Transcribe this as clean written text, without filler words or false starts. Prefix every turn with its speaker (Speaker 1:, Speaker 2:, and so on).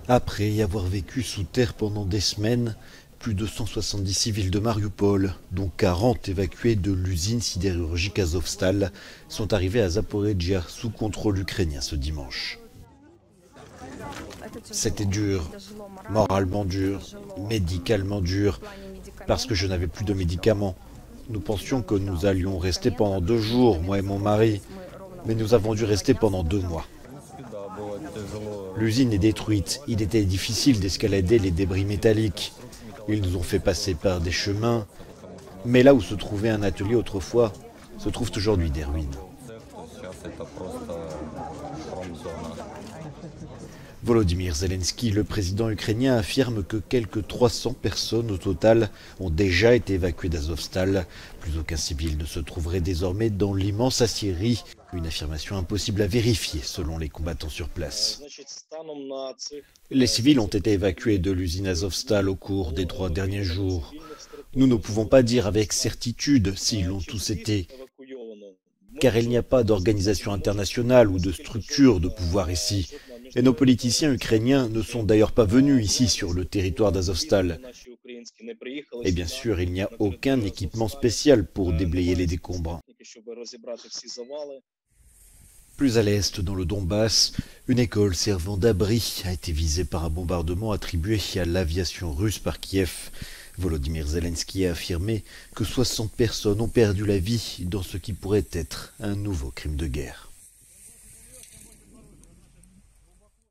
Speaker 1: Après y avoir vécu sous terre pendant des semaines, plus de 170 civils de Mariupol, dont 40 évacués de l'usine sidérurgique Azovstal, sont arrivés à Zaporijjia sous contrôle ukrainien ce dimanche. C'était dur, moralement dur, médicalement dur, parce que je n'avais plus de médicaments. Nous pensions que nous allions rester pendant 2 jours, moi et mon mari, mais nous avons dû rester pendant 2 mois. L'usine est détruite, il était difficile d'escalader les débris métalliques. Ils nous ont fait passer par des chemins, mais là où se trouvait un atelier autrefois, se trouvent aujourd'hui des ruines. Volodymyr Zelensky, le président ukrainien, affirme que quelques 300 personnes au total ont déjà été évacuées d'Azovstal. Plus aucun civil ne se trouverait désormais dans l'immense aciérie. Une affirmation impossible à vérifier selon les combattants sur place. Les civils ont été évacués de l'usine Azovstal au cours des 3 derniers jours. Nous ne pouvons pas dire avec certitude s'ils l'ont tous été, car il n'y a pas d'organisation internationale ou de structure de pouvoir ici. Et nos politiciens ukrainiens ne sont d'ailleurs pas venus ici sur le territoire d'Azovstal. Et bien sûr, il n'y a aucun équipement spécial pour déblayer les décombres. Plus à l'est, dans le Donbass, une école servant d'abri a été visée par un bombardement attribué à l'aviation russe par Kiev. Volodymyr Zelensky a affirmé que 60 personnes ont perdu la vie dans ce qui pourrait être un nouveau crime de guerre.